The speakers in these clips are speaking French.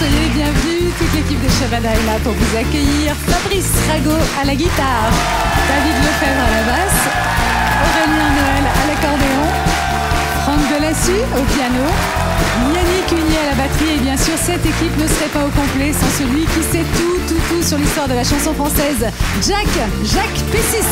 soyez les bienvenus. Toute l'équipe de Shabada est là pour vous accueillir. Fabrice Rago à la guitare, David Lefebvre à la basse, Aurélien Noël à l'accordéon, Franck Delassus au piano, Yannick Hunier à la batterie. Et bien sûr, cette équipe ne serait pas au complet sans celui qui sait tout sur l'histoire de la chanson française, Jacques Pessis.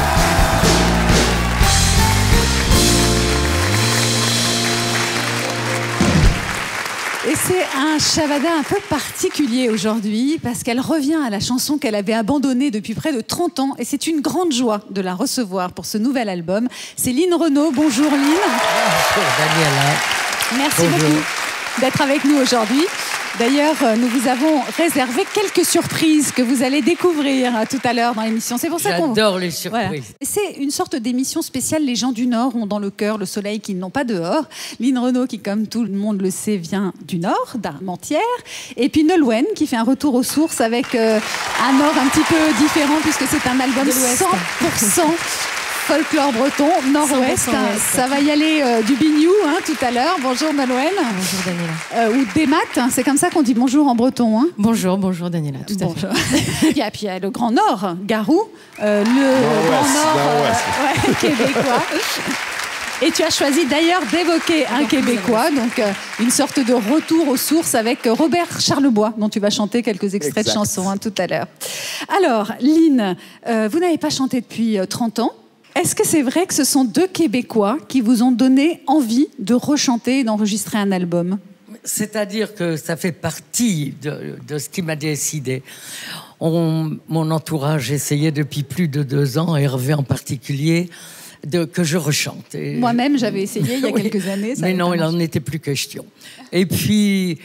Et c'est un Shabada un peu particulier aujourd'hui parce qu'elle revient à la chanson qu'elle avait abandonnée depuis près de 30 ans et c'est une grande joie de la recevoir pour ce nouvel album. C'est Line Renaud. Bonjour Line. Bonjour Daniela. Merci beaucoup d'être avec nous aujourd'hui. D'ailleurs, nous vous avons réservé quelques surprises que vous allez découvrir tout à l'heure dans l'émission. C'est pour ça qu'on... J'adore les surprises. Voilà. C'est une sorte d'émission spéciale. Les gens du Nord ont dans le cœur le soleil qu'ils n'ont pas dehors. Line Renaud, qui comme tout le monde le sait, vient du Nord, d'Armentières. Et puis Nolwenn, qui fait un retour aux sources avec un Nord un petit peu différent puisque c'est un album 100% folklore breton, nord-ouest. Ça va y aller du bignou tout à l'heure. Bonjour Nolwenn. Bonjour Daniela. Ou des maths, c'est comme ça qu'on dit bonjour en breton. Hein. Bonjour Daniela, tout à fait. Et puis il y a le Grand Nord, Garou, le Grand Nord québécois. Et tu as choisi d'ailleurs d'évoquer un Québécois, donc une sorte de retour aux sources avec Robert Charlebois, dont tu vas chanter quelques extraits de chansons tout à l'heure. Alors, Line, vous n'avez pas chanté depuis 30 ans. Est-ce que c'est vrai que ce sont deux Québécois qui vous ont donné envie de rechanter et d'enregistrer un album ? C'est-à-dire que ça fait partie de ce qui m'a décidé. Mon entourage essayait depuis plus de 2 ans, Hervé en particulier, que je rechante. Moi-même, j'avais essayé il y a quelques années. Mais non, il n'en était plus question. Et puis...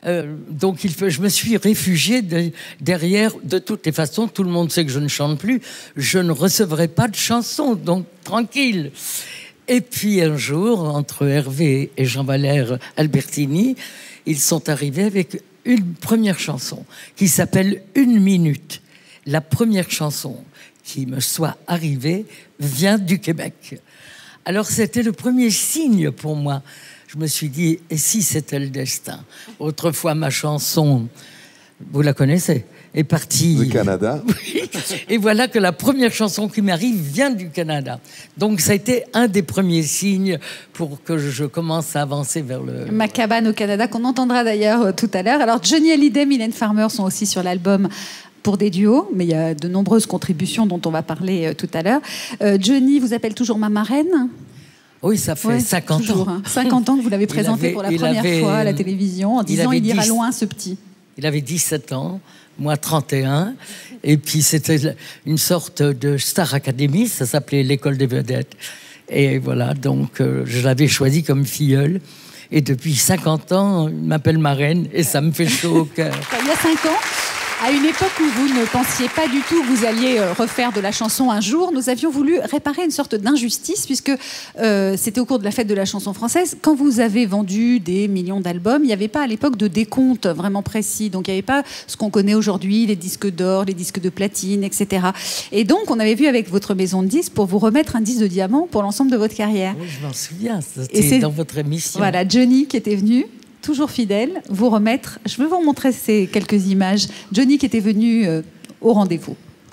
donc je me suis réfugiée derrière. De toutes les façons, tout le monde sait que je ne chante plus. Je ne recevrai pas de chansons, donc tranquille. Et puis un jour, entre Hervé et Jean-Valère Albertini, ils sont arrivés avec une première chanson qui s'appelle 1 minute. La première chanson qui me soit arrivée vient du Québec. Alors c'était le premier signe pour moi. Je me suis dit, et si c'était le destin ? Autrefois, ma chanson, vous la connaissez, est partie... Du Canada. Oui. Et voilà que la première chanson qui m'arrive vient du Canada. Donc, ça a été un des premiers signes pour que je commence à avancer vers le... Ma cabane au Canada, qu'on entendra d'ailleurs tout à l'heure. Alors, Johnny Hallyday, Mylène Farmer sont aussi sur l'album pour des duos, mais il y a de nombreuses contributions dont on va parler tout à l'heure. Johnny vous appelle toujours ma marraine ? Oui, ça fait 50 toujours, ans. 50 ans que vous l'avez présenté pour la première fois à la télévision en disant il ira loin ce petit. Il avait 17 ans, moi 31. Et puis c'était une sorte de Star Academy, ça s'appelait l'école des vedettes. Et voilà, donc je l'avais choisi comme filleule. Et depuis 50 ans, il m'appelle marraine et ça me fait chaud au cœur. Il y a 5 ans, à une époque où vous ne pensiez pas du tout que vous alliez refaire de la chanson un jour, nous avions voulu réparer une sorte d'injustice puisque c'était au cours de la fête de la chanson française. Quand vous avez vendu des millions d'albums, il n'y avait pas à l'époque de décompte vraiment précis. Donc il n'y avait pas ce qu'on connaît aujourd'hui, les disques d'or, les disques de platine, etc. Et donc on avait vu avec votre maison de disques pour vous remettre un disque de diamant pour l'ensemble de votre carrière. Oui, je m'en souviens, c'était dans votre émission. Voilà, Johnny qui était venu, toujours fidèle, vous remettre... Je vais vous montrer ces quelques images. Johnny qui était venu au rendez-vous.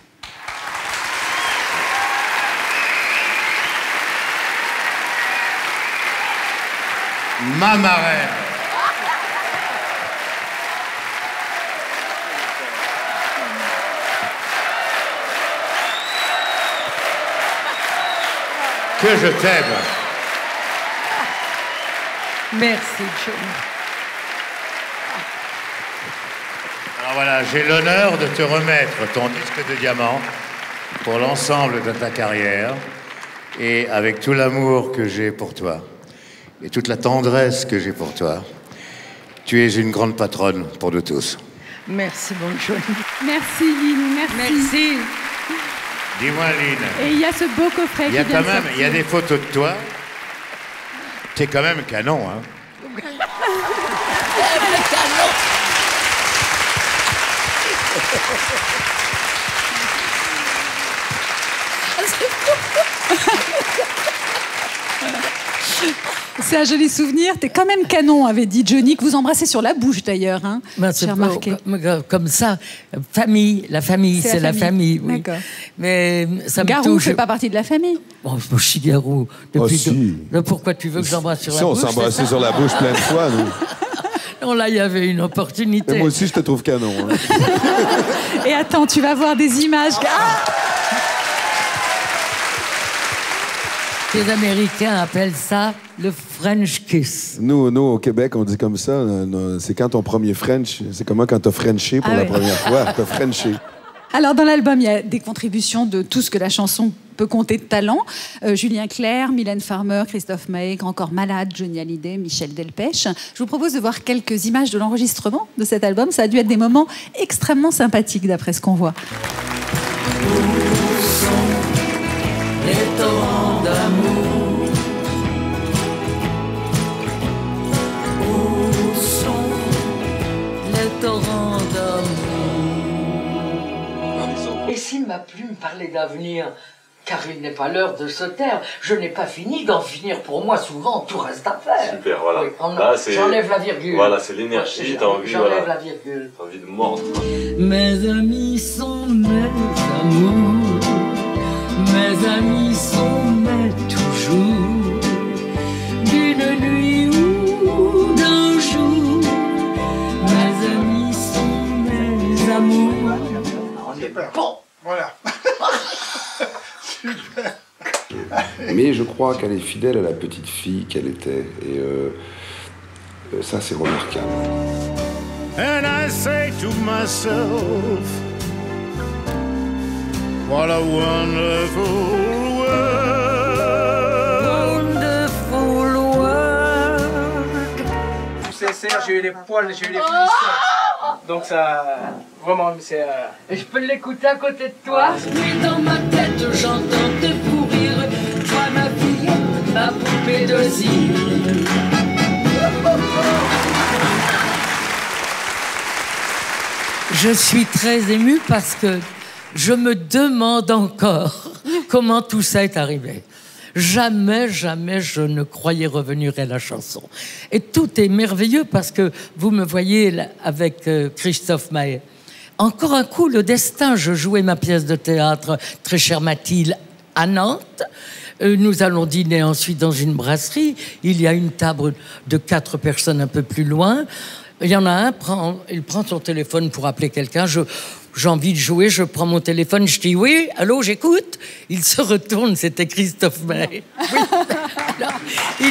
Ma marraine. Que je t'aime. Merci, Johnny. Alors voilà, j'ai l'honneur de te remettre ton disque de diamant pour l'ensemble de ta carrière et avec tout l'amour que j'ai pour toi et toute la tendresse que j'ai pour toi. Tu es une grande patronne pour nous tous. Merci, bon Johnny. Merci, Line, merci. Merci. Dis-moi, Line. Et il y a ce beau coffret Il y a qui vient quand même, il y a des photos de toi. T'es quand même canon, hein. C'est un joli souvenir. T'es quand même canon, avait dit Johnny, que vous embrassez sur la bouche d'ailleurs. Hein. J'ai remarqué. Comme ça, famille, la famille, c'est la famille. Oui. D'accord. Mais ça me Garou touche. ne fait pas partie de la famille. Bon, je suis Garou. Depuis si. Pourquoi tu veux que j'embrasse sur la bouche? On s'embrassait sur la bouche plein de fois, nous. Non, là, il y avait une opportunité. Et moi aussi, je te trouve canon. Hein. Et attends, tu vas voir des images. Ah, les Américains appellent ça le French kiss. Nous, au Québec, on dit comme ça. C'est quand ton premier French. C'est comment quand t'as Frenché pour la première fois. T'as Frenché. alors, dans l'album, il y a des contributions de tout ce que la chanson peut compter de talent. Julien Clerc, Mylène Farmer, Christophe Maé, Grand Corps Malade, Johnny Hallyday, Michel Delpech. Je vous propose de voir quelques images de l'enregistrement de cet album. Ça a dû être des moments extrêmement sympathiques, d'après ce qu'on voit. Où sont les torrents d'amour? Où sont les torrents d'amour? Et si ma plume parlait d'avenir, car il n'est pas l'heure de se taire, je n'ai pas fini d'en finir. Pour moi, souvent, tout reste à faire. Super, voilà. Oui, j'enlève la virgule. Voilà, c'est l'énergie, t'as envie, j'enlève la virgule. T'as envie de mordre. Mes amis sont mes amours, mes amis sont mes toujours, d'une nuit ou d'un jour, mes amis sont mes amours. Bon. Voilà. Mais je crois qu'elle est fidèle à la petite fille qu'elle était. Et ça, c'est remarquable. And I say to myself, what a wonderful world. Wonderful world. C'est serre, j'ai eu les poils, j'ai eu les frissons. Donc ça, vraiment, c'est... Et je peux l'écouter à côté de toi? Oui, dans ma tête, j'entends te pourrir. Toi, ma fille, ma poupée de cire. Je suis très émue parce que je me demande encore comment tout ça est arrivé. Jamais, jamais je ne croyais revenir à la chanson. Et tout est merveilleux parce que vous me voyez là, avec Christophe Maé. Encore un coup, le destin. Je jouais ma pièce de théâtre, Très chère Mathilde, à Nantes. Nous allons dîner ensuite dans une brasserie. Il y a une table de 4 personnes un peu plus loin. Il y en a un, il prend son téléphone pour appeler quelqu'un. J'ai envie de jouer, je prends mon téléphone, je dis oui, allô, j'écoute. Il se retourne, c'était Christophe Maé. Oui. Alors, il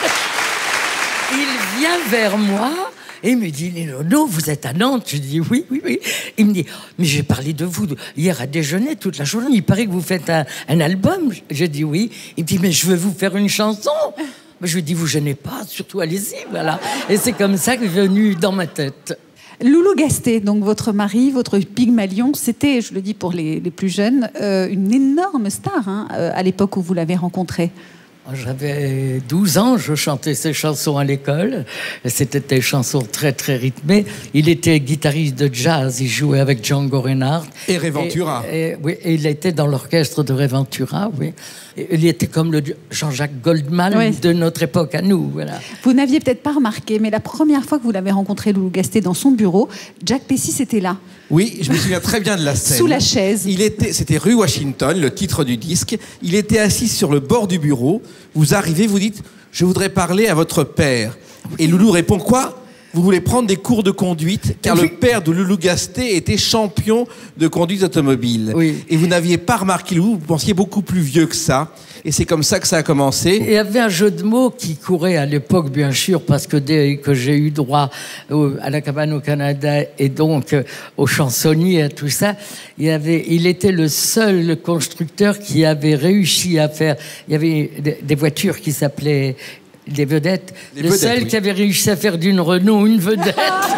vient vers moi et il me dit, Léono, vous êtes à Nantes? Je dis oui, oui, oui. Il me dit, mais j'ai parlé de vous hier à déjeuner toute la journée. Il paraît que vous faites un album. Je dis oui. Il me dit, mais je veux vous faire une chanson. Je lui dis, vous gênez pas, surtout allez-y, voilà. Et c'est comme ça que est venu dans ma tête. Loulou Gasté, donc votre mari, votre Pygmalion, c'était, je le dis pour les plus jeunes, une énorme star hein, à l'époque où vous l'avez rencontré. J'avais 12 ans, je chantais ses chansons à l'école. C'était des chansons très, très rythmées. Il était guitariste de jazz, il jouait avec Django Reinhardt. Et Ray Ventura. Oui, et il était dans l'orchestre de Ray Ventura, oui. Et il était comme le Jean-Jacques Goldman de notre époque à nous, voilà. Vous n'aviez peut-être pas remarqué, mais la première fois que vous l'avez rencontré, Loulou Gasté, dans son bureau, Jack Pessis était là. Oui, je me souviens très bien de la scène. Sous la chaise. C'était rue Washington, le titre du disque. Il était assis sur le bord du bureau. Vous arrivez, vous dites « Je voudrais parler à votre père ». Et Loulou répond « Quoi ? Vous voulez prendre des cours de conduite ?» Car le père de Loulou Gasté était champion de conduite automobile. Oui. Et vous n'aviez pas remarqué Loulou, vous pensiez beaucoup plus vieux que ça. Et c'est comme ça que ça a commencé. Il y avait un jeu de mots qui courait à l'époque, bien sûr, parce que dès que j'ai eu droit à la cabane au Canada et donc aux chansonniers, à tout ça, il était le seul constructeur qui avait réussi à faire... Il y avait des voitures qui s'appelaient des vedettes. Seul qui avait réussi à faire d'une Renault une vedette.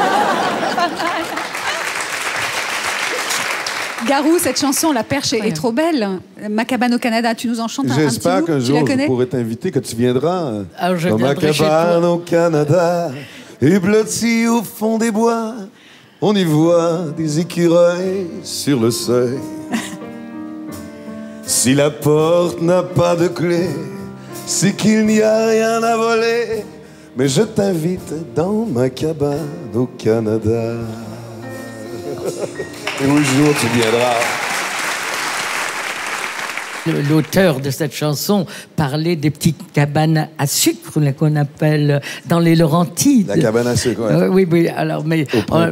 Garou, cette chanson, La Perche est trop belle. Ma cabane au Canada, tu nous en chantes un petit bout? J'espère qu'un jour, je pourrai t'inviter, que tu viendras. Dans ma cabane au Canada, et blotti au fond des bois, on y voit des écureuils sur le seuil. Si la porte n'a pas de clé, c'est qu'il n'y a rien à voler. Mais je t'invite dans ma cabane au Canada. Et un jour tu viendras. L'auteur de cette chanson parlait des petites cabanes à sucre là, qu'on appelle dans les Laurentides. La cabane à sucre, ouais. Oui, oui. Alors, mais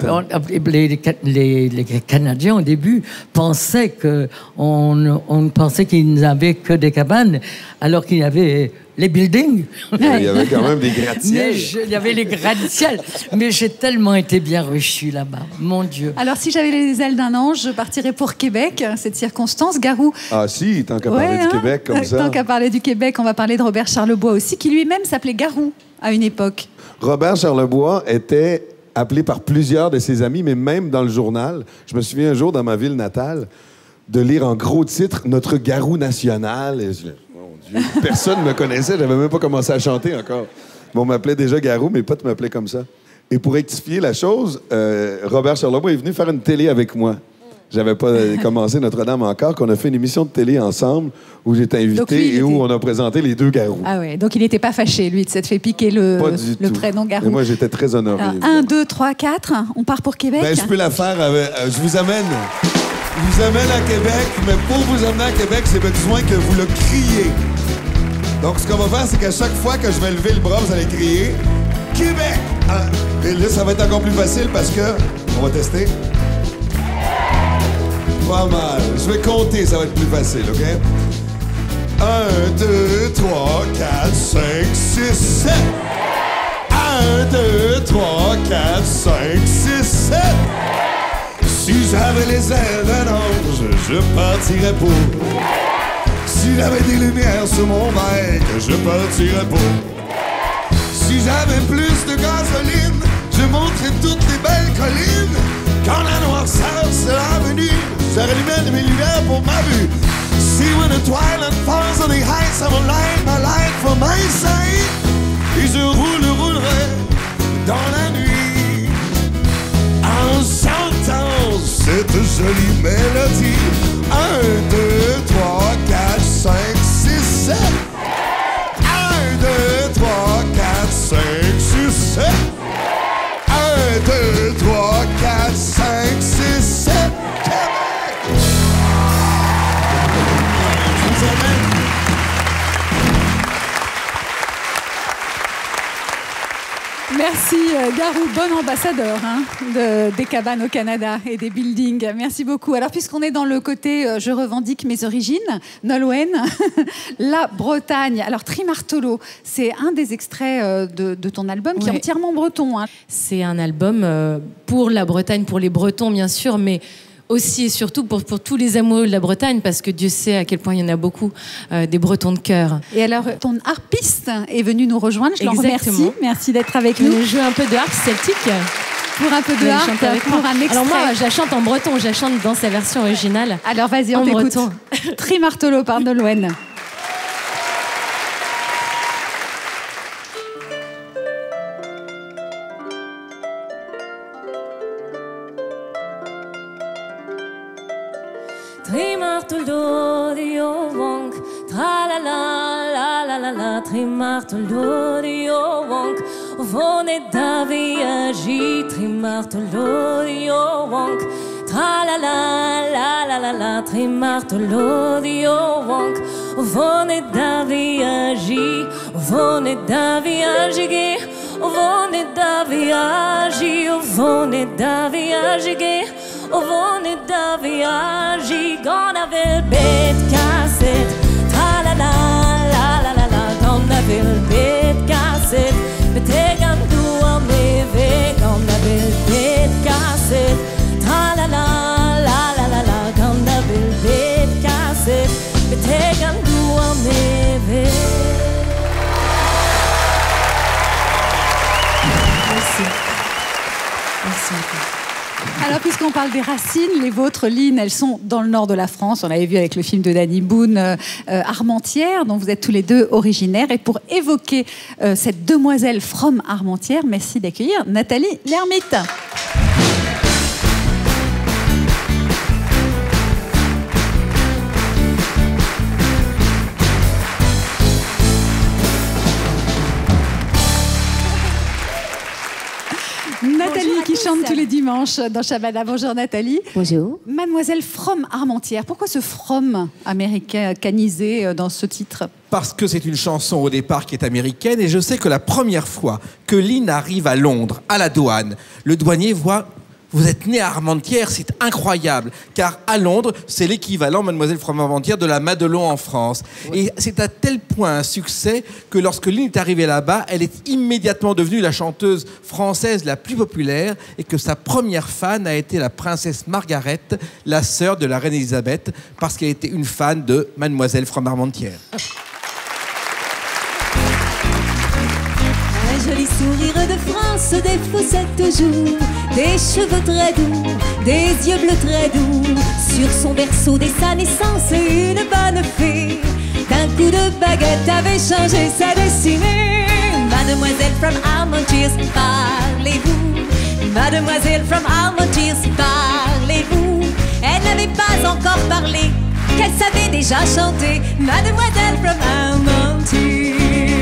les Canadiens au début pensaient on pensait qu'ils n'avaient que des cabanes, alors qu'il y avait les buildings. Il y avait quand même des gratte-ciels. Il y avait les gratte-ciels. Mais j'ai tellement été bien reçue là-bas. Mon Dieu. Alors, si j'avais les ailes d'un ange, je partirais pour Québec, cette circonstance. Garou. Ah si, tant qu'à parler du Québec comme ça. Tant qu'à parler du Québec, on va parler de Robert Charlebois aussi, qui lui-même s'appelait Garou à une époque. Robert Charlebois était appelé par plusieurs de ses amis, mais même dans le journal. Je me souviens un jour, dans ma ville natale, de lire en gros titre « Notre Garou national ». Et personne ne me connaissait, j'avais même pas commencé à chanter encore. Mais on m'appelait déjà Garou, mes potes m'appelaient comme ça. Et pour rectifier la chose, Robert Charlebois est venu faire une télé avec moi. J'avais pas commencé Notre-Dame encore, qu'on a fait une émission de télé ensemble où j'étais invité et où on a présenté les deux Garous. Ah ouais, donc il n'était pas fâché, lui, de s'être fait piquer le prénom Garou. Et moi, j'étais très honoré. Alors, 1, 2, 3, 4, on part pour Québec. Ben, je peux la faire avec... Je vous amène à Québec, mais pour vous amener à Québec, c'est besoin que vous le criez. Donc, ce qu'on va faire, c'est qu'à chaque fois que je vais lever le bras, vous allez crier « Québec !» Et là, ça va être encore plus facile parce que... On va tester. Pas mal. Je vais compter, ça va être plus facile, OK? 1, 2, 3, 4, 5, 6, 7. 1, 2, 3, 4, 5, 6, 7. Si j'avais les ailes d'un ange, je partirais pour... Si j'avais des lumières sur mon bike, je partirais pour... Si j'avais plus de gasoline, je monterais toutes les belles collines. Quand la noirceur sera venue, j'allumais mes lumières pour ma vue. See when the twilight falls on the heights, I will light my light from my side. Et je roulerai dans la nuit en chantant cette jolie mélodie. 1, 2, 3, 4, 5, 6, 7. 1, 2, 3, 4, 5, 6, 7. 1, 2, 3, 4, 5, 6, 7. Québec! Je vous emmène. Merci Garou, bon ambassadeur des cabanes au Canada et des buildings. Merci beaucoup. Alors puisqu'on est dans le côté je revendique mes origines, Nolwenn, la Bretagne. Alors Trimartolo, c'est un des extraits de ton album qui est entièrement breton. C'est un album pour la Bretagne, pour les Bretons bien sûr, mais aussi et surtout pour tous les amoureux de la Bretagne, parce que Dieu sait à quel point il y en a beaucoup, des Bretons de cœur. Et alors, ton harpiste est venu nous rejoindre, je l'en remercie. Merci d'être avec nous. Je joue un peu de harpe celtique. Pour un peu de harpe, pour un extrait. Alors moi, je la chante en breton, je la chante dans sa version originale. Alors vas-y, on t'écoute. Trimartolo par Nolwenn. Trimartolo dio wonk, tra la la la la la, Trimartolo dio wonk, vone da viaggi, Trimartolo dio wonk, tra la la la la, Trimartolo dio wonk, vone da viaggi, vone da viaggi, vone da viaggi, vone da viaggi. Vone da viaggi, gonna vil bit cassette, tra la la la la la la, gonna vil bit cassette, betegan du a me ve, gonna vil bit cassette, tra la la la la la la, gonna vil bit cassette, betegan du a me ve. Merci. Merci beaucoup. Alors, puisqu'on parle des racines, les vôtres, Lynn, elles sont dans le nord de la France. On l'avait vu avec le film de Danny Boone, Armentières, dont vous êtes tous les deux originaires. Et pour évoquer cette demoiselle from Armentières, merci d'accueillir Nathalie Lermite. Nathalie Bonjour à qui tous. chante tous les dimanches dans Shabada. Bonjour Nathalie. Bonjour. Mademoiselle From Armentières. Pourquoi ce From américanisé dans ce titre? Parce que c'est une chanson au départ qui est américaine et je sais que la première fois que Lynn arrive à Londres, à la douane, le douanier voit... Vous êtes née à Armentières, c'est incroyable, car à Londres, c'est l'équivalent, Mademoiselle From Armentières, de la Madelon en France. Oui. Et c'est à tel point un succès que lorsque Lynn est arrivée là-bas, elle est immédiatement devenue la chanteuse française la plus populaire et que sa première fan a été la princesse Margaret, la sœur de la reine Elisabeth, parce qu'elle était une fan de Mademoiselle From Armentières. Un joli sourire de France, des faussettes toujours, des cheveux très doux, des yeux bleus très doux. Sur son berceau dès sa naissance, une bonne fée, d'un coup de baguette avait changé sa destinée. Mademoiselle From Armentières, parlez-vous. Mademoiselle From Armentières, parlez-vous. Elle n'avait pas encore parlé, qu'elle savait déjà chanter. Mademoiselle From Armentières.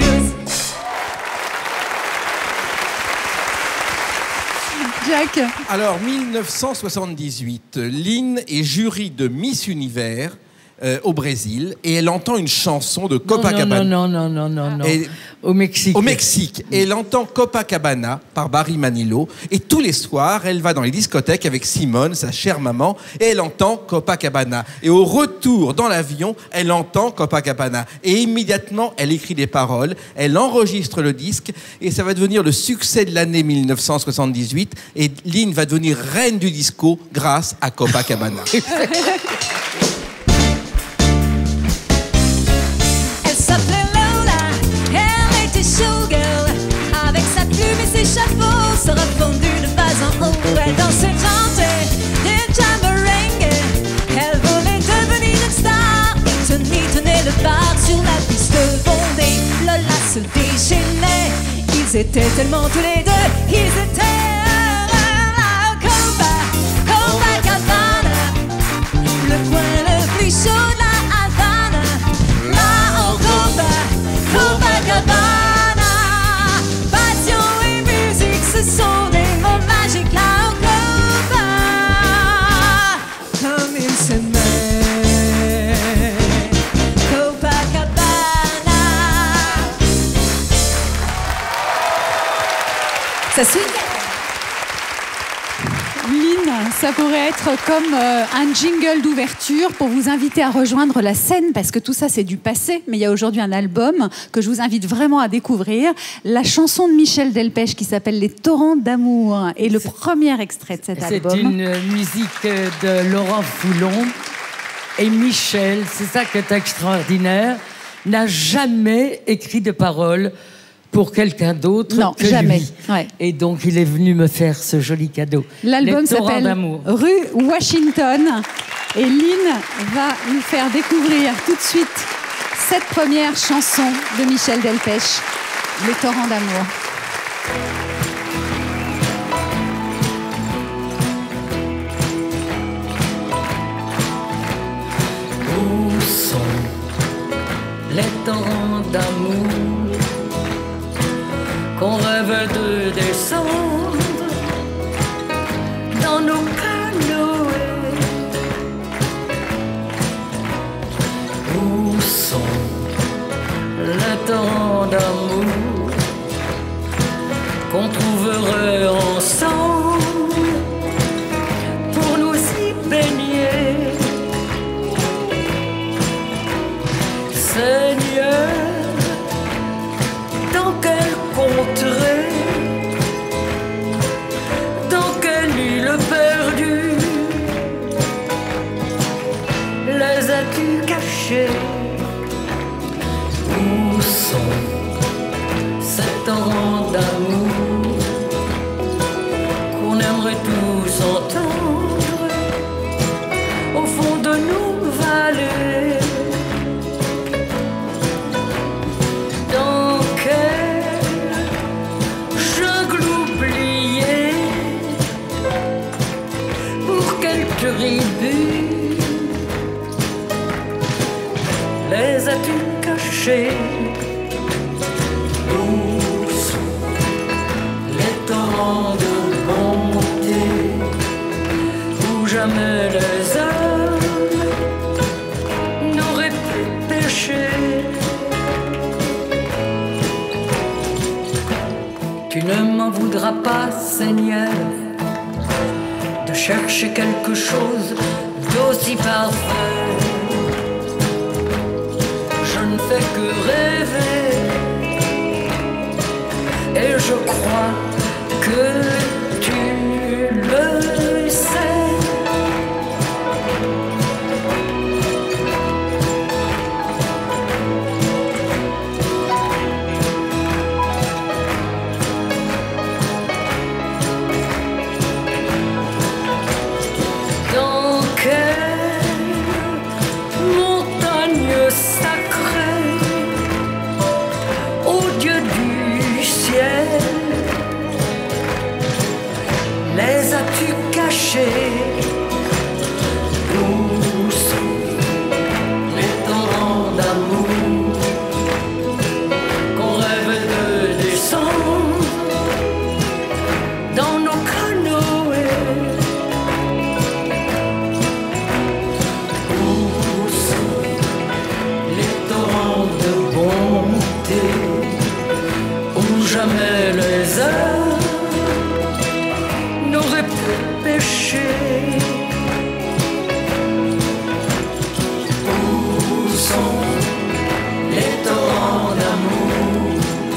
Jack. Alors, 1978, Lynn est jury de Miss Univers au Brésil et elle entend une chanson de Copacabana. Non. Au Mexique. Au Mexique. Et elle entend Copacabana par Barry Manilow. Et tous les soirs, elle va dans les discothèques avec Simone, sa chère maman, et elle entend Copacabana. Et au retour dans l'avion, elle entend Copacabana. Et immédiatement, elle écrit des paroles, elle enregistre le disque, et ça va devenir le succès de l'année 1978. Et Lynn va devenir reine du disco grâce à Copacabana. Showgirl, avec sa plume et ses chapeaux, sera fondue de bas en haut. Elle dansait, chantait des jambarengue. Elle voulait devenir une star. Et Tony tenait le bar sur la piste bondée. Lola se déchaînait. Ils étaient tellement tous les deux. Ils étaient Copacabana, le coin le plus chaud de la Havane. Là en Copacabana. Ce sont des mots magiques là au Copa, comme ils s'aimaient. Copacabana. Ça suit. Lynn, ça pourrait être comme un jingle d'ouverture pour vous inviter à rejoindre la scène, parce que tout ça c'est du passé, mais il y a aujourd'hui un album que je vous invite vraiment à découvrir, la chanson de Michel Delpech qui s'appelle Les Torrents d'amour, et le premier extrait de cet album. C'est une musique de Laurent Foulon, et Michel, c'est ça qui est extraordinaire, n'a jamais écrit de paroles pour quelqu'un d'autre que jamais. Lui. Ouais. Et donc, il est venu me faire ce joli cadeau. L'album s'appelle Rue Washington. Et Lynn va nous faire découvrir tout de suite cette première chanson de Michel Delpech, Les Torrents d'amour. Où sont les torrents d'amour qu'on rêve de descendre dans nos canoës? Où sont les torrents d'amour qu'on trouverait ensemble pour nous y baigner? Seigneur, dans quelle contrée, dans quelle île perdue les as-tu cachés? Où sont ces torrents d'amour qu'on aimerait tous entendre au fond de nos vallées? Dans quelle jungle oubliée, pour quelle tribu les as-tu cachés? Où sont les torrents de chercher quelque chose d'aussi parfait. Je ne fais que rêver, et je crois que tu le sais. Dans quelle montagne sacrée, ô Dieu du ciel, les as-tu cachés? Où sont les torrents d'amour qu'on rêve de descendre dans nos canoës? Où sont les torrents de bonté où jamais les heures n'aurait pu pécher? Où sont les torrents d'amour?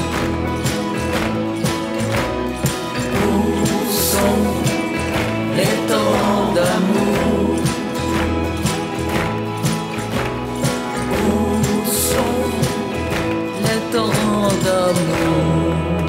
Où sont les torrents d'amour? Où sont les torrents d'amour?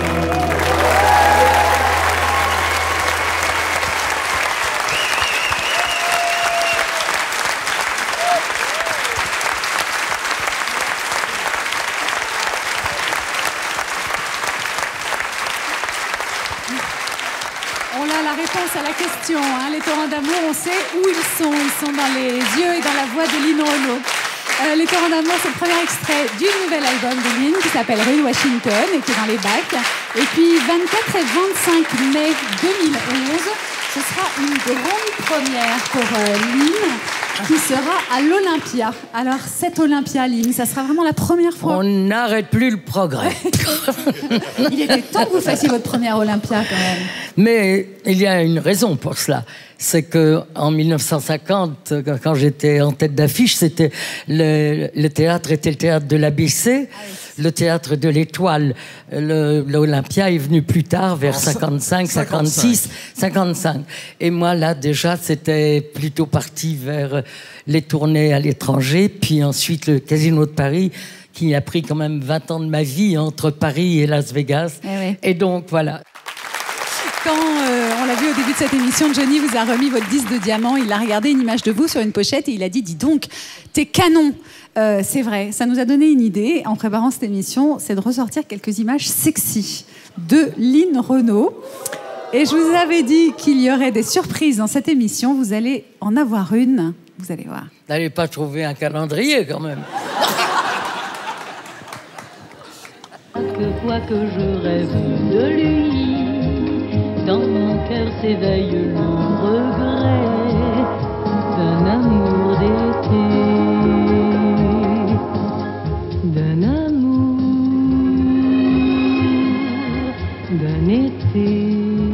On a la réponse à la question. Hein. Les torrents d'amour, on sait où ils sont. Ils sont dans les yeux et dans la voix de Lynn Renaud. Les torrents d'amour, c'est le premier extrait du nouvel album de Lynn qui s'appelle Rue Washington et qui est dans les bacs. Et puis 24 et 25 mai 2011, ce sera une grande première pour Lynn qui sera à l'Olympia. Alors cet Olympia, Lynn, ça sera vraiment la première fois. On n'arrête plus le progrès. Il était temps que vous fassiez votre première Olympia quand même. Mais il y a une raison pour cela. C'est qu'en 1950, quand j'étais en tête d'affiche, c'était le théâtre était le théâtre de l'ABC, le théâtre de l'Étoile. L'Olympia est venu plus tard, vers 55, 56, 55. Et moi, là, déjà, c'était plutôt parti vers les tournées à l'étranger, puis ensuite le Casino de Paris, qui a pris quand même 20 ans de ma vie entre Paris et Las Vegas. oui. Et donc, voilà. Quand on l'a vu au début de cette émission, Johnny vous a remis votre disque de diamant. Il a regardé une image de vous sur une pochette et il a dit « Dis donc, t'es canon !» C'est vrai, ça nous a donné une idée en préparant cette émission, c'est de ressortir quelques images sexy de Lynn Renaud. Et je vous avais dit qu'il y aurait des surprises dans cette émission. Vous allez en avoir une, vous allez voir. Vous n'allez pas trouver un calendrier quand même. Chaque fois que je rêve de lui, dans mon cœur s'éveille le regret d'un amour d'été, d'un amour, d'un été.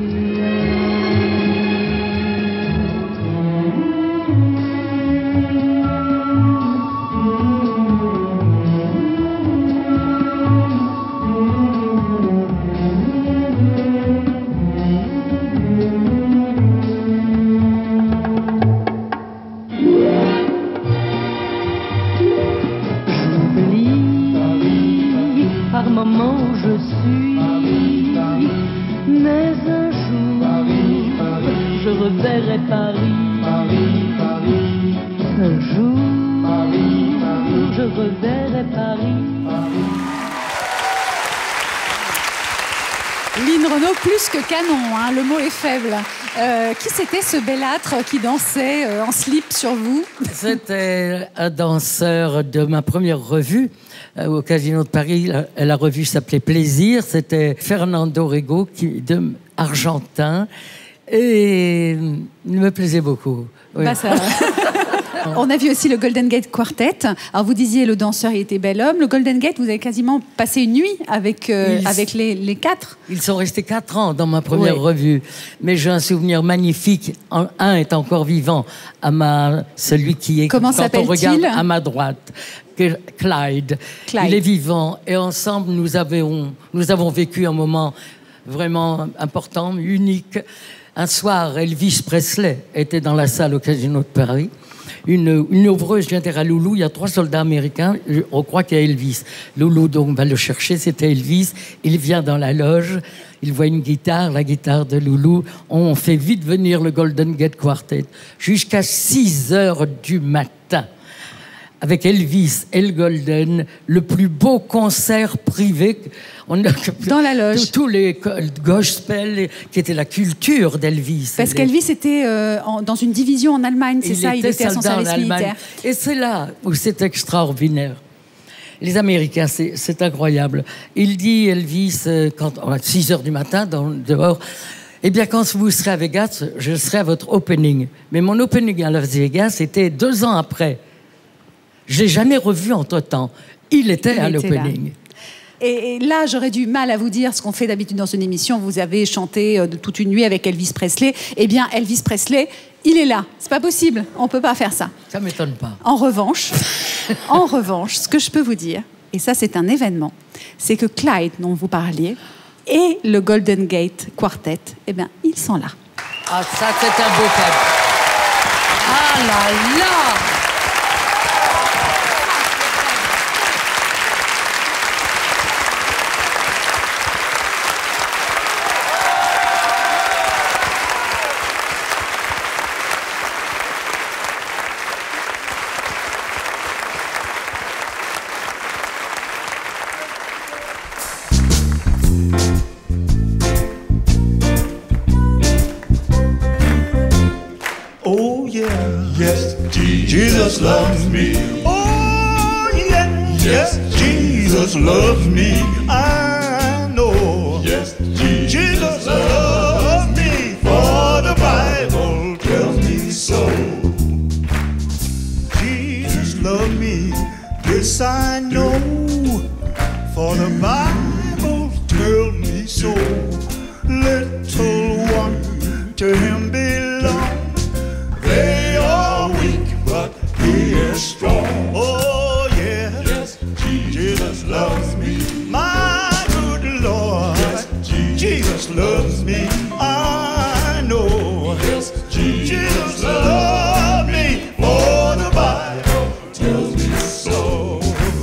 Par moments où je suis, mais un jour je reverrai Paris. Un jour je reverrai Paris. Lynn Renaud, plus que canon, hein, le mot est faible. Qui c'était ce belâtre qui dansait en slip sur vous? C'était un danseur de ma première revue au Casino de Paris. La revue s'appelait Plaisir. C'était Fernando Rego, argentin. Et il me plaisait beaucoup. Oui. Bah ça... On a vu aussi le Golden Gate Quartet. Alors vous disiez le danseur, il était bel homme. Le Golden Gate, vous avez quasiment passé une nuit avec les 4. Ils sont restés 4 ans dans ma première revue. Mais j'ai un souvenir magnifique. Un est encore vivant, celui qui est, comment quand on regarde s'appelle-t-il ? à ma droite, Clyde. Il est vivant. Et ensemble, nous avons vécu un moment vraiment important, unique. Un soir, Elvis Presley était dans la salle au Casino de Paris. Une ouvreuse vient dire à Loulou, il y a 3 soldats américains, on croit qu'il y a Elvis. Loulou donc va le chercher, c'était Elvis. Il vient dans la loge, il voit une guitare, la guitare de Loulou. On fait vite venir le Golden Gate Quartet jusqu'à 6 heures du matin. Avec Elvis et le Golden, le plus beau concert privé. Dans la loge. Tous les gospels, qui étaient la culture d'Elvis. Parce qu'Elvis était dans une division en Allemagne, c'est ça, il était à son service militaire. Et c'est là où c'est extraordinaire. Les Américains, c'est incroyable. Il dit, Elvis, à 6 heures du matin, dehors, eh bien, quand vous serez à Vegas, je serai à votre opening. Mais mon opening à Las Vegas, c'était 2 ans après. Je l'ai jamais revu entre-temps. Il était à l'opening. Et là, j'aurais du mal à vous dire ce qu'on fait d'habitude dans une émission. Vous avez chanté de toute une nuit avec Elvis Presley. Eh bien, Elvis Presley, il est là. C'est pas possible. On peut pas faire ça. Ça m'étonne pas. En revanche, ce que je peux vous dire, et ça c'est un événement, c'est que Clyde, dont vous parliez, et le Golden Gate Quartet, eh bien, ils sont là. Ah, ça, c'est un beau cadeau. Ah là là! Jesus loves me. Oh, yeah. Yes, Jesus loves me. I know. Yes, Jesus loves me. For the Bible tells me so. Jesus loves me. This I know. For the Bible tells me so. Little one to him belong. They are weak, but he is strong. Oh, yeah. Yes, Jesus loves me. My good Lord. Yes, Jesus loves me. I know. Yes, Jesus loves me. For the Bible tells me so.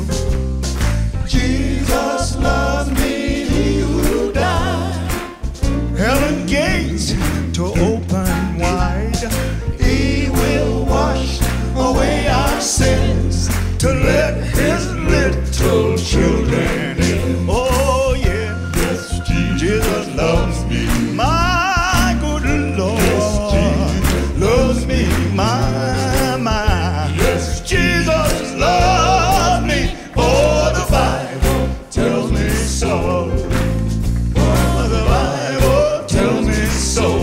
Jesus loves me. He who died. Heaven gates to open wide. He will wash away our sins to let his little children in. Oh, yeah. Yes, Jesus loves me. My good Lord. Yes, Jesus loves me. My. Yes, Jesus loves me. For the Bible tells me so. For the Bible tells me so.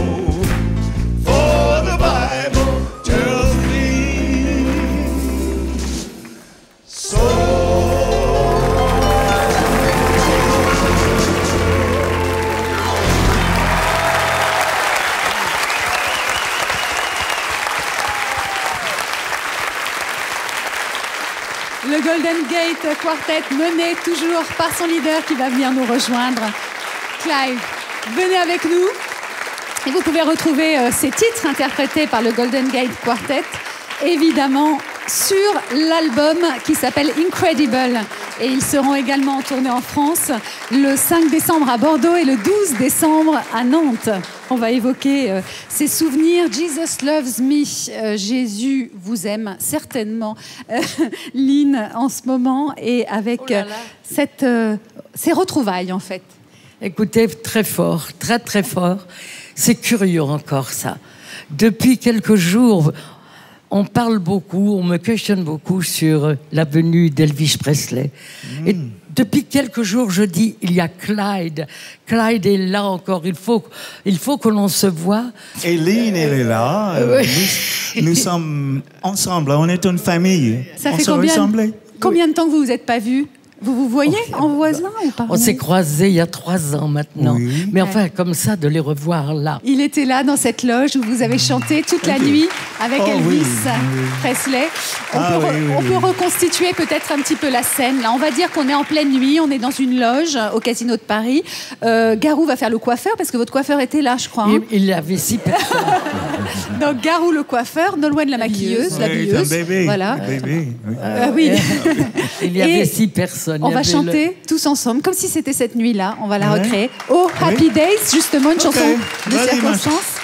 Le Golden Gate Quartet mené toujours par son leader qui va venir nous rejoindre. Clyde, venez avec nous. Et vous pouvez retrouver ces titres interprétés par le Golden Gate Quartet, évidemment, sur l'album qui s'appelle Incredible. Et ils seront également en tournée en France le 5 décembre à Bordeaux et le 12 décembre à Nantes. On va évoquer ces souvenirs. Jesus loves me. Jésus vous aime certainement. Lynn, en ce moment, et avec ces retrouvailles, en fait. Écoutez, très fort, très très fort. C'est curieux encore, ça. Depuis quelques jours, on parle beaucoup, on me questionne beaucoup sur la venue d'Elvis Presley. Et depuis quelques jours, je dis, il y a Clyde. Clyde est là encore. Il faut que l'on se voie. Et Lynn, elle est là. Nous sommes ensemble. On est une famille. Ça on fait se combien de temps que vous vous êtes pas vus? Vous vous voyez en voisin ou pas? On s'est croisés il y a 3 ans maintenant. Oui. Mais enfin, comme ça, de les revoir là. Il était là dans cette loge où vous avez chanté toute la nuit avec Elvis Presley. On peut reconstituer peut-être un petit peu la scène. Là, on va dire qu'on est en pleine nuit, on est dans une loge au Casino de Paris. Garou va faire le coiffeur parce que votre coiffeur était là, je crois. Hein. Il avait 6 personnes. Donc Garou le coiffeur, Nolwenn la maquilleuse, l'habilleuse. Voilà. Oui. Il y avait 6 personnes. On va chanter tous ensemble, comme si c'était cette nuit-là. On va la recréer. Oh, Happy Days, justement, une chanson de circonstance.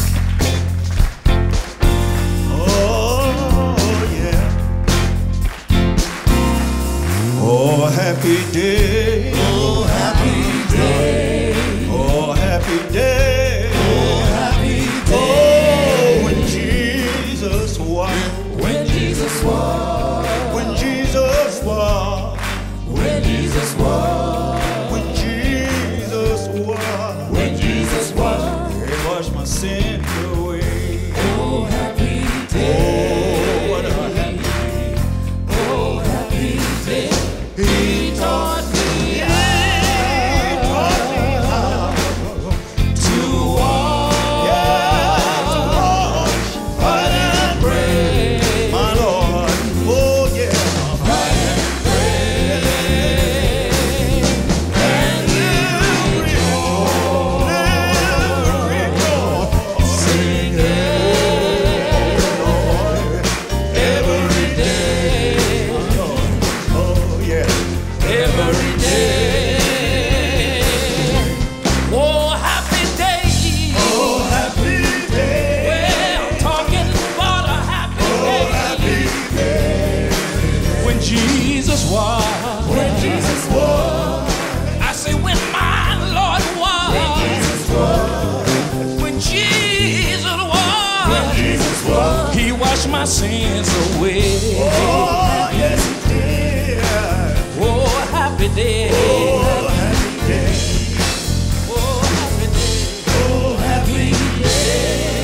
Oh, happy day. Oh, happy day. Oh, happy day. Oh, happy day. Oh, when Jesus walked. When Jesus walked. When Jesus walked. When Jesus walked. When Jesus walked. When Jesus walked. He washed my sin away. Oh, happy day. Oh, what a happy day. Oh, happy day. He taught me how to walk, to wash, fight and pray, my Lord, oh yeah, fight and pray, and live rejoice, sing it, Lord, every day, oh yeah. Every day. Oh, happy day. Oh, happy day. Well, I'm talking about a happy day. Oh, happy day. When Jesus walked. When Jesus walked. I say when my Lord walked. When Jesus walked. When Jesus walked. When Jesus walked. He washed my sins away. Oh, yes, he did. Oh, happy day. Oh, happy day. Oh, happy day. Oh, happy day.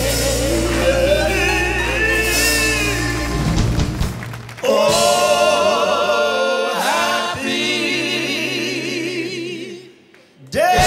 Oh, happy day.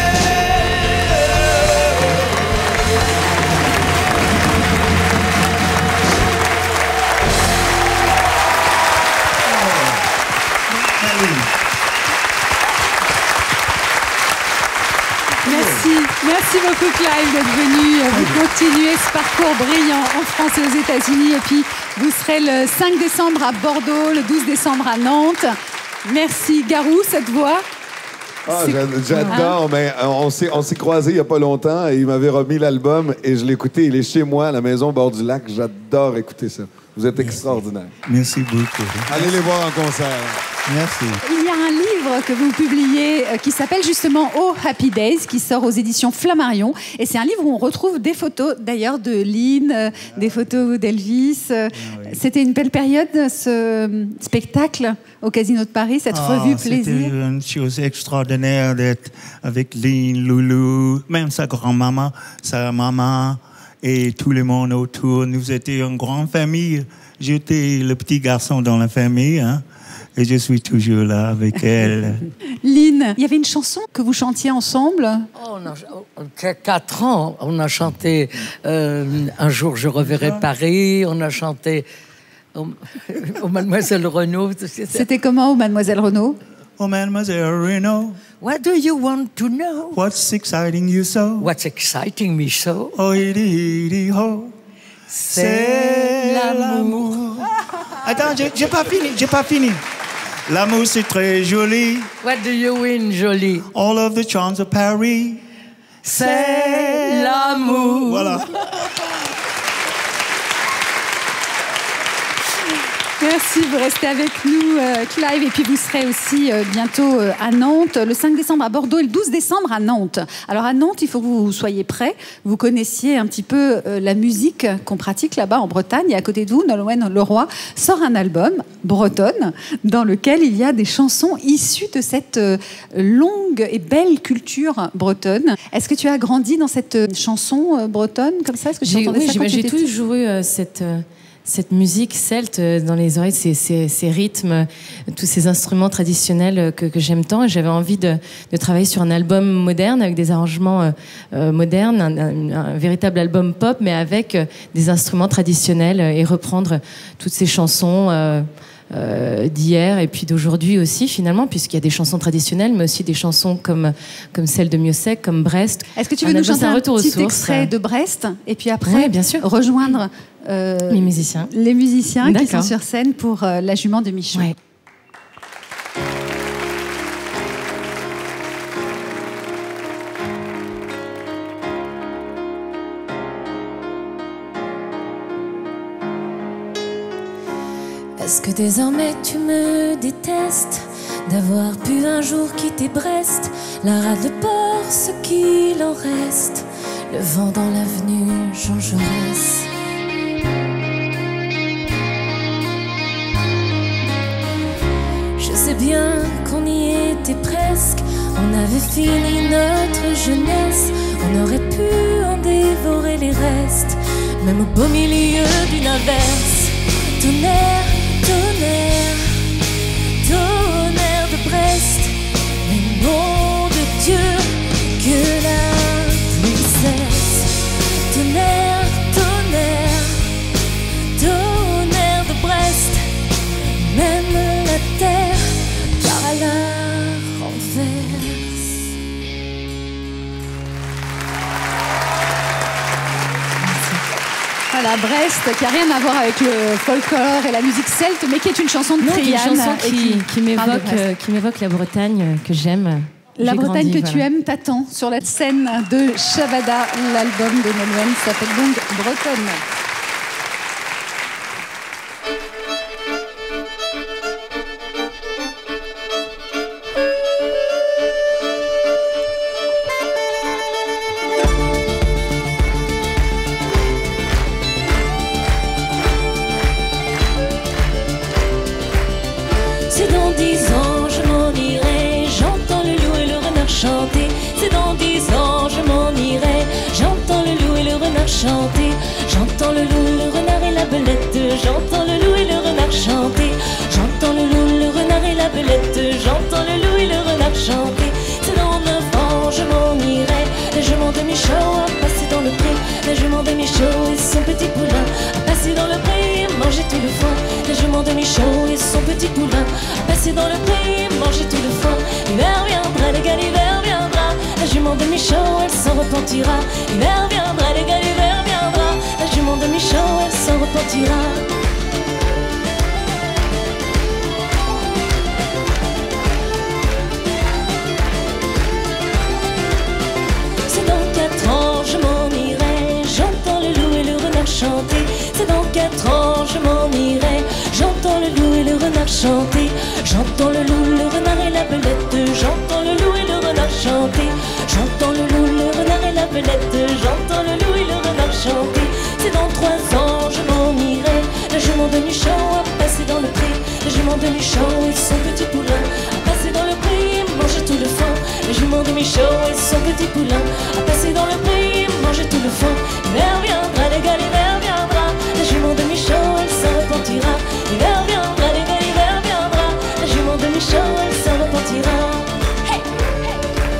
Merci beaucoup Clive d'être venu. Vous continuez ce parcours brillant en France et aux États-Unis. Et puis vous serez le 5 décembre à Bordeaux, le 12 décembre à Nantes. Merci Garou, cette voix. Ah, j'adore, mais on s'est croisés il n'y a pas longtemps et il m'avait remis l'album et je l'ai écouté. Il est chez moi à la maison au bord du lac. J'adore écouter ça. Vous êtes extraordinaire. Merci beaucoup. Allez les voir en concert. Merci. Il y a un livre que vous publiez qui s'appelle justement Oh Happy Days, qui sort aux éditions Flammarion. Et c'est un livre où on retrouve des photos d'ailleurs de Lynn, des photos d'Elvis. C'était une belle période, ce spectacle au Casino de Paris, cette revue Plaisir. C'était une chose extraordinaire d'être avec Lynn, Loulou, même sa grand-maman, sa maman et tout le monde autour. Nous étions une grande famille. J'étais le petit garçon dans la famille, hein. Et je suis toujours là avec elle. Lynn, il y avait une chanson que vous chantiez ensemble? Oh, 4 ans, on a chanté Un jour je reverrai Paris, on a chanté au Mademoiselle Renaud. C'était comment au Mademoiselle Renaud? Oh, Mademoiselle Renaud. What do you want to know? What's exciting you so? What's exciting me so? Oh, idi, ho. C'est l'amour. Attends, j'ai pas fini. L'amour, c'est très joli. What do you win, joli? All of the charms of Paris. C'est l'amour. Voilà. Merci. Merci, vous restez avec nous, Clive. Et puis vous serez aussi bientôt à Nantes, le 5 décembre à Bordeaux et le 12 décembre à Nantes. Alors à Nantes, il faut que vous soyez prêts. Vous connaissiez un petit peu la musique qu'on pratique là-bas en Bretagne. Et à côté de vous, Nolwenn Leroy sort un album bretonne dans lequel il y a des chansons issues de cette longue et belle culture bretonne. Est-ce que tu as grandi dans cette chanson bretonne comme ça? Est-ce que tu entendais ça quand tu j'ai étais petite? toujours eu cette musique celte dans les oreilles, ces rythmes, tous ces instruments traditionnels que j'aime tant. Et j'avais envie de travailler sur un album moderne avec des arrangements modernes, un véritable album pop, mais avec des instruments traditionnels et reprendre toutes ces chansons d'hier et puis d'aujourd'hui aussi finalement, puisqu'il y a des chansons traditionnelles mais aussi des chansons comme celle de Miossec, comme Brest. Est-ce que tu veux nous chanter un petit extrait de Brest et puis après bien sûr, rejoindre les musiciens qui sont sur scène pour La Jument de Michon. Ouais. Est-ce que désormais tu me détestes d'avoir pu un jour quitter Brest, la rade de port, ce qu'il en reste, le vent dans l'avenue Jean Jaurès. Je sais bien qu'on y était presque, on avait fini notre jeunesse, on aurait pu en dévorer les restes, même au beau milieu d'une averse. Tonnerre, tonnerre, tonnerre de Brest, mais nom de Dieu, que la pluie cesse. Tonnerre, tonnerre, tonnerre de Brest, même la terre par la renverse. Voilà, Brest, qui n'a rien à voir avec le folklore et la musique celte, mais qui est une chanson de Triane. Une chanson qui m'évoque la Bretagne, que j'aime. La Bretagne que tu aimes t'attend sur la scène de Shabada. L'album de Nolwenn s'appelle donc Bretonne. C'est dans 10 ans, je m'en irai, j'entends le loup et le renard chanter. C'est dans 10 ans, je m'en irai, j'entends le loup et le renard chanter. J'entends le loup, le renard et la belette, j'entends le loup et le renard chanter. J'entends le loup, le renard et la belette, j'entends le loup et le renard chanter. C'est dans 9 ans, je m'en irai, les juments de Michaud à passer dans le pré. Les juments de Michaud et son petit poulain à passer dans le pré, manger tout le foin. Les juments de Michaud et son petit poulain à passer dans le pré, manger tout le foin. L'hiver viendra, les gars, l'hiver viendra. La jument de Michaud, elle s'en repentira. L'hiver viendra, les gars, l'hiver viendra. La jument de Michaud, elle s'en repentira. C'est dans 4 ans, je m'en irai, j'entends le loup et le renard chanter. C'est dans 4 ans, je m'en irai, j'entends le loup et le renard chanter. J'entends le loup, le renard et la belette, j'entends le loup et le renard chanter. J'entends le loup, le renard et la belette, j'entends le loup et le renard chanter. C'est dans 3 ans, je m'en irai, la jument de Michaud a passé dans le pré. La jument de Michaud et son petit poulain a passé dans le pré, manger tout le foin. La jument de Michaud et son petit poulain a passé dans le pré, manger tout le foin. L'hiver viendra, les gars, l'hiver viendra. La jument de Michaud, elle s'en repentira. L'hiver viendra, les gars, l'hiver viendra. La jument de Michaud, elle s'en repentira. Hey, hey.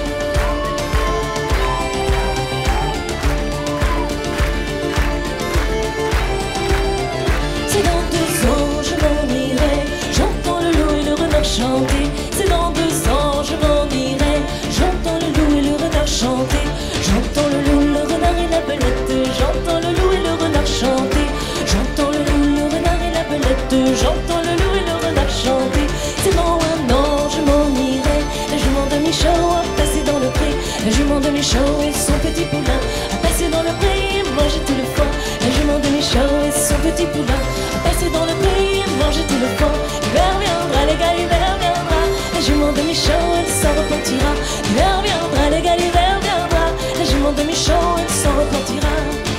C'est dans 2 ans, je m'en irai, j'entends le loup et le renard chanter. C'est dans 2 ans, je m'en irai, j'entends le loup et le renard chanter. J'entends le loup, le renard et la belette, j'entends le loup et le renard chanter. J'entends le loup, le renard et la belette, j'entends le loup et le renard chanter. C'est dans 1 an, je m'en irai, la jument de Michaud a passé dans le pré. La jument de Michaud et son petit poulain a passé dans le pré, manger tout le foin. La jument de Michaud et son petit poulain a passé dans le pré, changer tout le fond. L'hiver viendra, les gars, l'hiver viendra. La jument de Michaud, elle s'en repentira. L'hiver viendra, les gars, l'hiver viendra. La jument de Michaud, elle s'en repentira.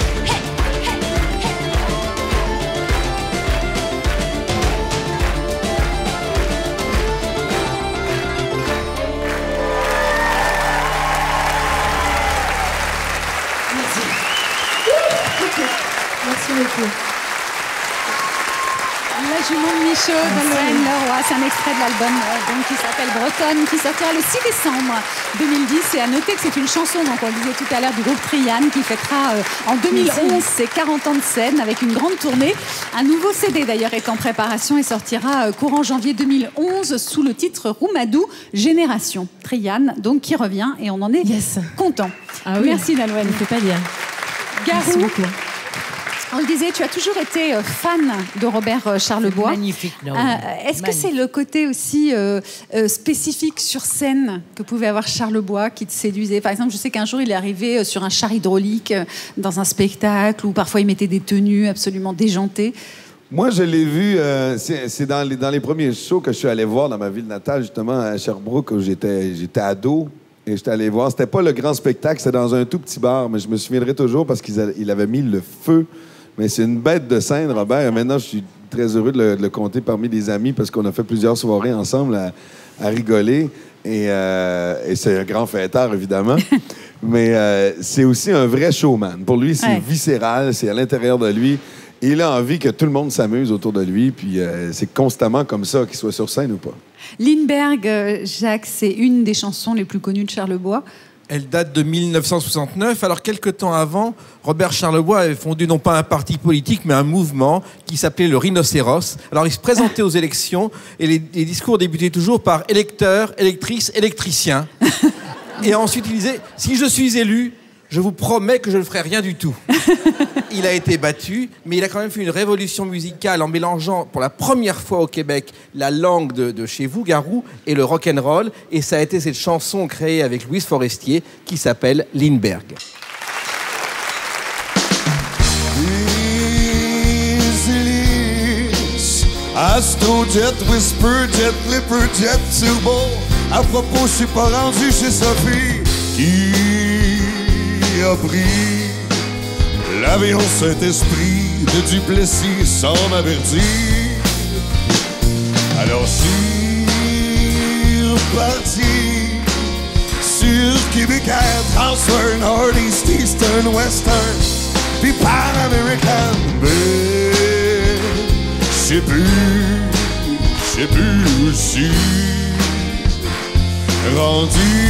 Merci beaucoup. La jument de Michaud de Lorraine Leroy, c'est un extrait de l'album donc, qui s'appelle Bretonne, qui sortira le 6 décembre 2010. Et à noter que c'est une chanson, donc on le disait tout à l'heure, du groupe Trian, qui fêtera en 2011 ses 40 ans de scène avec une grande tournée. Un nouveau CD d'ailleurs est en préparation et sortira courant janvier 2011 sous le titre Roumadou Génération. Trian, donc qui revient et on en est content. Ah oui. Merci Nalouen. Ne fais pas dire. Garou. Merci beaucoup. On le disait, tu as toujours été fan de Robert Charlebois. Magnifique, non. Est-ce que c'est le côté aussi spécifique sur scène que pouvait avoir Charlebois qui te séduisait? Par exemple, je sais qu'un jour, il est arrivé sur un char hydraulique dans un spectacle où parfois il mettait des tenues absolument déjantées. Moi, je l'ai vu, c'est dans les premiers shows que je suis allé voir dans ma ville natale, justement, à Sherbrooke, où j'étais ado. Et j'étais allé voir. C'était pas le grand spectacle, c'était dans un tout petit bar, mais je me souviendrai toujours parce qu'il avait mis le feu. Mais c'est une bête de scène, Robert. Et maintenant, je suis très heureux de le compter parmi des amis parce qu'on a fait plusieurs soirées ensemble à rigoler. Et c'est un grand fêteur, évidemment. Mais c'est aussi un vrai showman. Pour lui, c'est viscéral, c'est à l'intérieur de lui. Et il a envie que tout le monde s'amuse autour de lui. Puis c'est constamment comme ça, qu'il soit sur scène ou pas. Lindbergh, Jacques, c'est une des chansons les plus connues de Charlebois. Elle date de 1969. Alors, quelques temps avant, Robert Charlebois avait fondé non pas un parti politique, mais un mouvement qui s'appelait le Rhinocéros. Alors, il se présentait aux élections et les discours débutaient toujours par électeurs, électrices, électriciens. Et ensuite, il disait « Si je suis élu, je vous promets que je ne ferai rien du tout. » Il a été battu, mais il a quand même fait une révolution musicale en mélangeant pour la première fois au Québec la langue de chez vous, Garou, et le rock'n'roll. Et ça a été cette chanson créée avec Louise Forestier qui s'appelle Lindbergh. Astrojet, Whisperjet, Clipperjet, Turbo. À propos, je suis pas rendu chez Sophie qui a pris l'avion Saint-Esprit de Duplessis sans m'avertir. Alors je suis reparti sur Québec Air, Transfer, Nord, East, Eastern, Western, puis Pan American. Mais je sais plus où je suis rendu.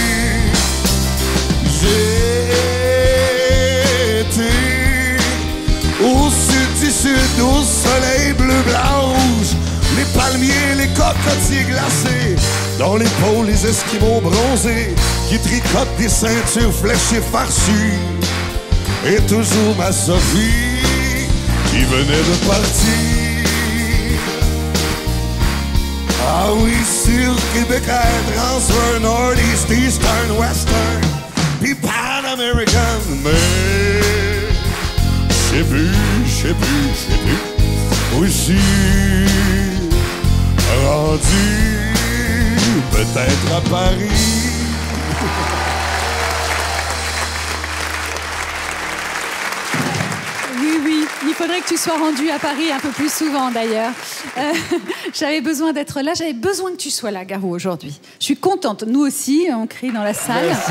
Au sud du sud, au soleil bleu, blanc, rouge, les palmiers, les cocotiers glacés, dans les pôles, les esquimaux bronzés, qui tricotent des ceintures fléchées farcies. Et toujours ma Sophie, qui venait de partir. Ah oui, sur Québec Air, Transfer, Nord, East, Eastern, Western, puis Pan American, mais je sais plus où je suis rendu, peut-être à Paris. Oui, il faudrait que tu sois rendu à Paris un peu plus souvent d'ailleurs. J'avais besoin d'être là, j'avais besoin que tu sois là, Garou, aujourd'hui. Je suis contente, nous aussi, on crie dans la salle. Merci.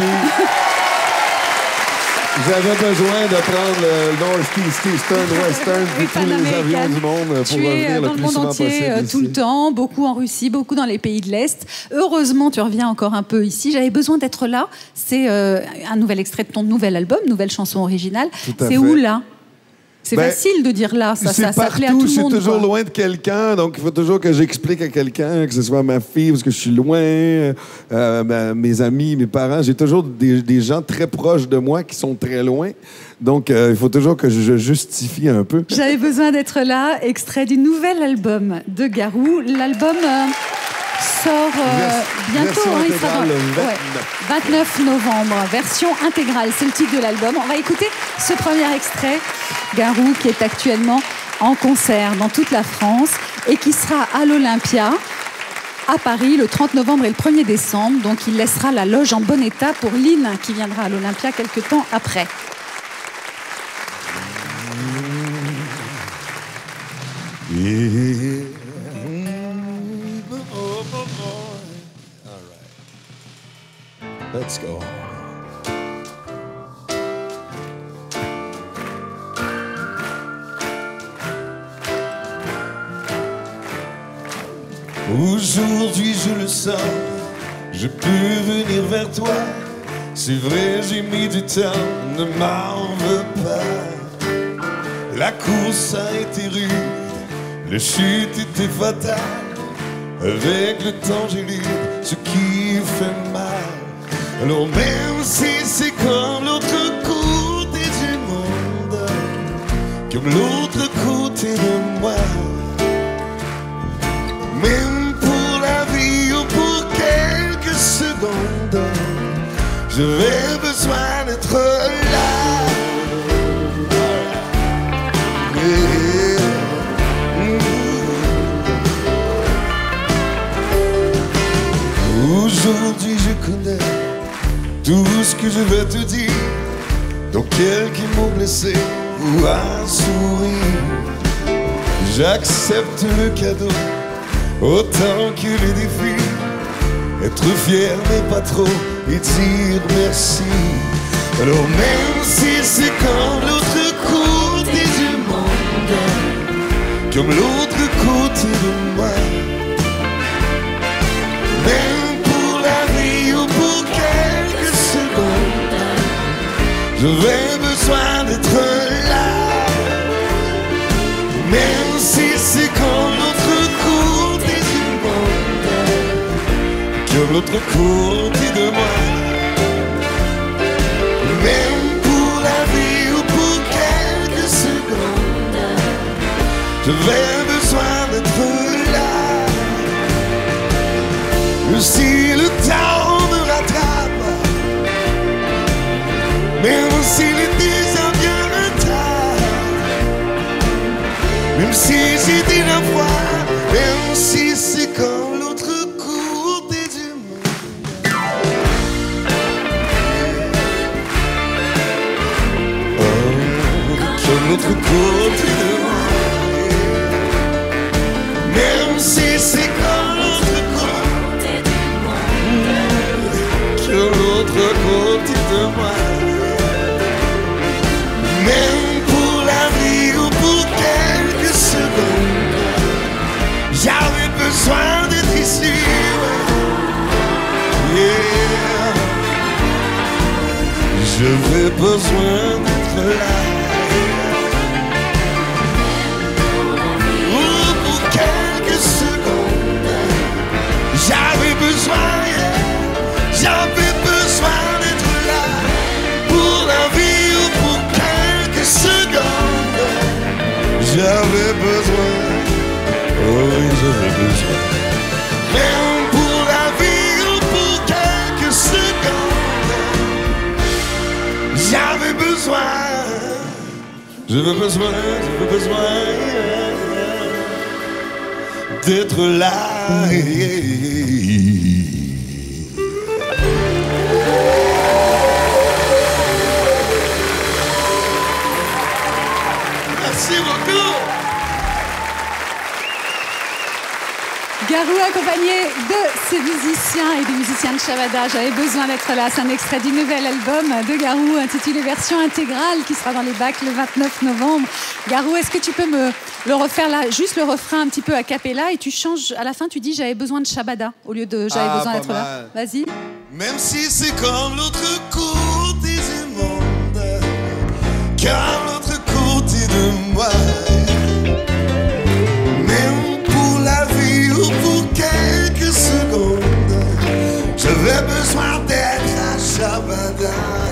J'avais besoin de prendre le North, East, Eastern, Western, puis tous les avions du monde pour revenir le plus souvent possible ici. Tout le temps, beaucoup en Russie, beaucoup dans les pays de l'Est. Heureusement, tu reviens encore un peu ici. J'avais besoin d'être là. C'est un nouvel extrait de ton nouvel album, nouvelle chanson originale. C'est où là? C'est facile de dire là, ça plaît à tout le monde. C'est toujours loin de quelqu'un, donc il faut toujours que j'explique à quelqu'un, que ce soit ma fille, parce que je suis loin, mes amis, mes parents. J'ai toujours des gens très proches de moi qui sont très loin, donc il faut toujours que je justifie un peu. J'avais besoin d'être là, extrait du nouvel album de Garou. L'album sort bientôt, il sera le 29 novembre, version intégrale, c'est le titre de l'album. On va écouter ce premier extrait, Garou, qui est actuellement en concert dans toute la France et qui sera à l'Olympia à Paris le 30 novembre et le 1er décembre. Donc il laissera la loge en bon état pour Lynn qui viendra à l'Olympia quelques temps après. Yeah. All right. Let's go. Aujourd'hui je le sens, je peux venir vers toi. C'est vrai j'ai mis du temps, ne m'en veux pas. La course a été rude, le chute était fatal. Avec le temps j'ai lu ce qui fait mal. Alors même si c'est comme l'autre côté du monde, comme l'autre côté de moi, même pour la vie ou pour quelques secondes, j'aurais besoin d'être là. Yeah. Aujourd'hui je connais tout ce que je vais te dire, donc quelques mots blessés ou un sourire. J'accepte le cadeau autant que les défis, être fier mais pas trop et dire merci. Alors même si c'est comme l'autre côté du monde, comme l'autre côté de moi, même pour la vie ou pour quelques secondes, j'aurais besoin d'être là. Même si c'est comme l'autre côté du monde, comme l'autre côté de moi, même pour la vie ou pour quelques secondes, j'aurais besoin d'être là. Si le temps me rattrape, même si les désirs viennent tard, même si j'ai dit la foi, même si c'est comme l'autre côté du monde, oh, comme l'autre côté de moi, même si c'est comme l'autre côté du monde, que l'autre côté de moi, même pour la vie ou pour quelques secondes, j'avais besoin d'être ici. Yeah. J'avais besoin d'être là. Ou pour quelques secondes, j'avais besoin, j'avais besoin d'être là. Pour la vie ou pour quelques secondes, j'avais besoin, oh oui j'avais besoin. Même pour la vie ou pour quelques secondes, j'avais besoin, j'avais besoin, j'avais besoin d'être là. Merci beaucoup. Garou accompagné de ses musiciens et des musiciens de Shabada. J'avais besoin d'être là. C'est un extrait du nouvel album de Garou intitulé Version intégrale qui sera dans les bacs le 29 novembre. Garou, est-ce que tu peux me le refaire là, juste le refrain un petit peu a cappella et tu changes à la fin, tu dis j'avais besoin de Shabada au lieu de j'avais besoin d'être là. Vas-y. Même si c'est comme l'autre côté du monde, comme l'autre côté de moi, même pour la vie ou pour quelques secondes, j'avais besoin d'être à Shabada.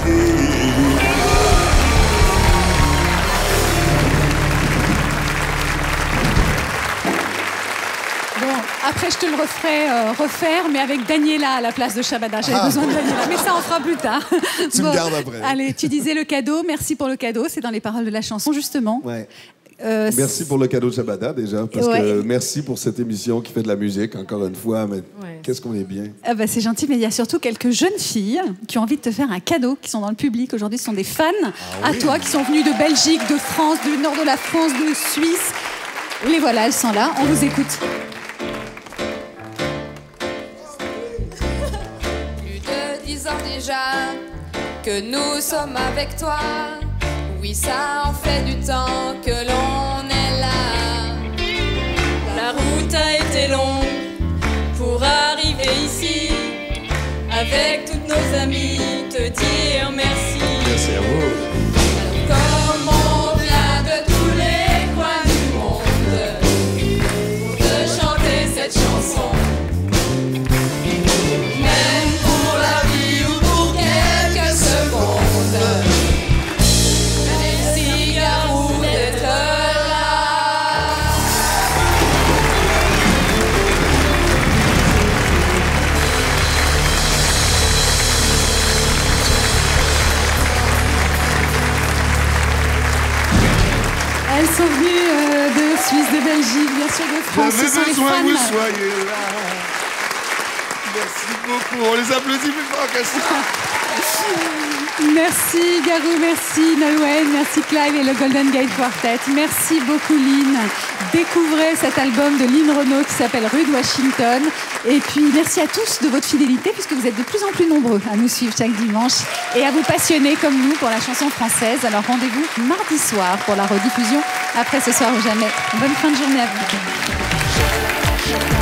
Bon, après je te le referai refaire, mais avec Daniela à la place de Shabada. J'avais besoin de Daniela, mais ça on fera plus tard. Tu me gardes après. Allez, tu disais le cadeau. Merci pour le cadeau. C'est dans les paroles de la chanson, justement. Ouais. Merci pour le cadeau de Shabada déjà, parce que merci pour cette émission qui fait de la musique, encore une fois, mais qu'est-ce qu'on est bien. Ah bah c'est gentil, mais il y a surtout quelques jeunes filles qui ont envie de te faire un cadeau, qui sont dans le public. Aujourd'hui, ce sont des fans à toi, qui sont venus de Belgique, de France, du nord de la France, de Suisse. Les voilà, elles sont là, on vous écoute. Plus de 10 ans déjà que nous sommes avec toi. Oui, ça en fait du temps que l'on est là. La route a été longue pour arriver ici. Avec toutes nos amies, te dire merci. Merci à vous. Comme on vient de tous les coins du monde pour te chanter cette chanson. Même pour la vie ou pour quelques secondes. Merci Garou d'être là. Elles sont venues de Suisse, de Belgique, bien sûr de France. Ce sont J'avais les besoin que vous fans. soyez là. Merci beaucoup. On les applaudit plus fort que ça. Merci Garou, merci Nolwenn, merci Clive et le Golden Gate Quartet. Merci beaucoup Lynn. Découvrez cet album de Lynn Renaud qui s'appelle Rue de Washington. Et puis merci à tous de votre fidélité puisque vous êtes de plus en plus nombreux à nous suivre chaque dimanche et à vous passionner comme nous pour la chanson française. Alors rendez-vous mardi soir pour la rediffusion après Ce soir ou jamais. Bonne fin de journée à vous.